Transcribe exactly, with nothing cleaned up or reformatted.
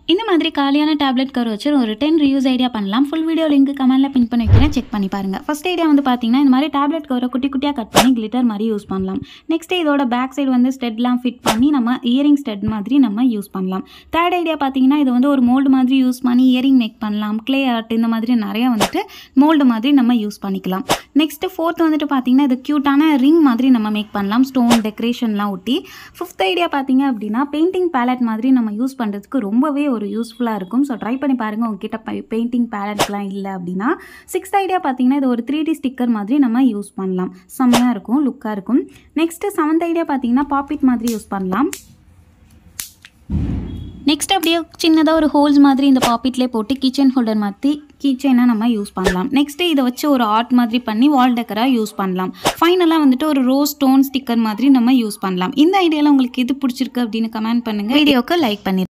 இந்த மாதிரி காலியான டேப்லெட் கவர் வச்சு ஒரு டென் ரியூஸ் ஐடியா பண்ணலாம். ஃபுல் வீடியோ லிங்க் கமெண்ட்ல பின் பண்ணி வைக்கிறேன், செக் பண்ணி பாருங்க. ஃபர்ஸ்ட் ஐடியா வந்து பார்த்தீங்கன்னா இந்த மாதிரி டேப்லெட் கவரை குட்டி குட்டியாக கட் பண்ணி கிளிட்டர் மாதிரி யூஸ் பண்ணலாம். நெக்ஸ்ட் இதோட பேக் சைடு வந்து ஸ்டெட்லாம் ஃபிட் பண்ணி நம்ம இயரிங் ஸ்டெட் மாதிரி நம்ம யூஸ் பண்ணலாம். தேர்ட் ஐடியா பார்த்தீங்கன்னா இது வந்து ஒரு மோல்டு மாதிரி யூஸ் பண்ணி இயரிங் மேக் பண்ணலாம். கிளே ஆர்ட் இந்த மாதிரி நிறைய வந்துட்டு மோல்டு மாதிரி நம்ம யூஸ் பண்ணிக்கலாம். நெக்ஸ்ட் ஃபோர்த் வந்துட்டு பார்த்தீங்கன்னா இது க்யூட்டான ரிங் மாதிரி நம்ம மேக் பண்ணலாம், ஸ்டோன் டெக்கரேஷன்லாம் ஒட்டி. ஃபிஃப்த் ஐடியா பார்த்தீங்க அப்படின்னா பெயிண்டிங் பேலட் மாதிரி நம்ம யூஸ் பண்ணுறதுக்கு ரொம்பவே ஒரு யூஸ்ஃபுல்லாக இருக்கும். ஸோ ட்ரை பண்ணி பாருங்கள் உங்ககிட்ட பெயிண்டிங் பேலட்லாம் இல்லை அப்படின்னா. சிக்ஸ்த் ஐடியா பார்த்தீங்கன்னா இது ஒரு த்ரீ டி ஸ்டிக்கர் மாதிரி நம்ம யூஸ் பண்ணலாம், செம்மையாக இருக்கும், லுக்காக இருக்கும். நெக்ஸ்ட்டு செவன்த் ஐடியா பார்த்தீங்கன்னா பாப்பிட் மாதிரி யூஸ் பண்ணலாம். நெக்ஸ்ட் அப்படியே சின்னதாக ஒரு ஹோல்ஸ் மாதிரி இந்த பாப்பிட்லேயே போட்டு கிச்சன் ஹோல்டர் மாதிரி கீச்சைனாக நம்ம யூஸ் பண்ணலாம். நெக்ஸ்ட்டு இதை வச்சு ஒரு ஆர்ட் மாதிரி பண்ணி வால் டெக்கராக யூஸ் பண்ணலாம். ஃபைனலாக வந்துட்டு ஒரு ரோஸ் ஸ்டோன் ஸ்டிக்கர் மாதிரி நம்ம யூஸ் பண்ணலாம். இந்த ஐடியாவில் உங்களுக்கு எது பிடிச்சிருக்கு அப்படின்னு கமெண்ட் பண்ணுங்கள். வீடியோக்கு லைக் பண்ணி